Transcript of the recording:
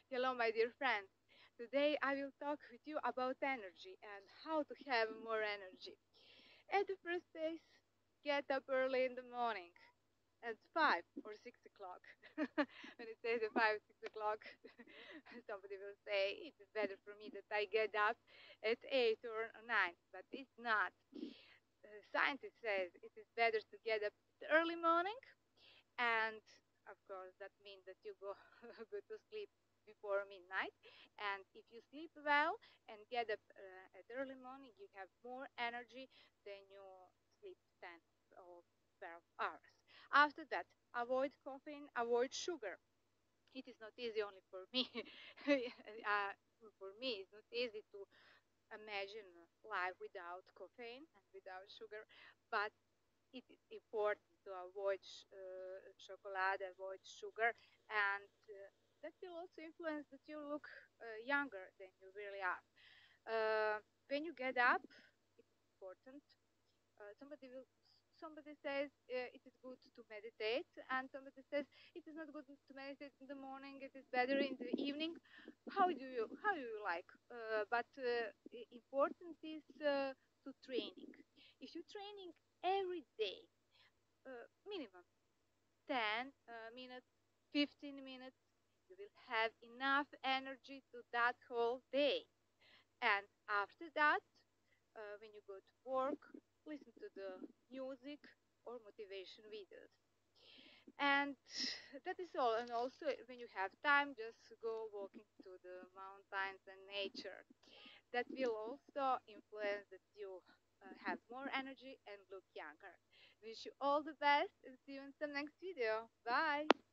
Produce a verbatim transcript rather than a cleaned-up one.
Hello, my dear friends. Today I will talk with you about energy and how to have more energy. At the first place, get up early in the morning at five or six o'clock. When it says at five, six o'clock, somebody will say it is better for me that I get up at eight or nine, but it's not. Uh, scientists says it is better to get up at early morning, and of course that means that you go go to sleep before midnight. And if you sleep well and get up uh, at early morning, you have more energy than you sleep ten or twelve hours. After that, avoid caffeine, avoid sugar. It is not easy only for me. uh, for me it's not easy to imagine life without caffeine and without sugar, but it is important to avoid sh- uh, chocolate, avoid sugar, and uh, that will also influence that you look uh, younger than you really are. Uh, when you get up, it is important. Uh, somebody will. Somebody says uh, it is good to meditate, and somebody says it is not good to meditate in the morning. It is better in the evening. How do you how do you like? Uh, but uh, important is uh, to training. If you're training every day, uh, minimum ten uh, minutes, fifteen minutes, you will have enough energy to that whole day. And after that, uh, when you go to work, listen to the music or motivation videos. And that is all. And also, when you have time, just go walking to the mountains and nature. That will also influence that you uh, have more energy and look younger. Wish you all the best and see you in some next video. Bye.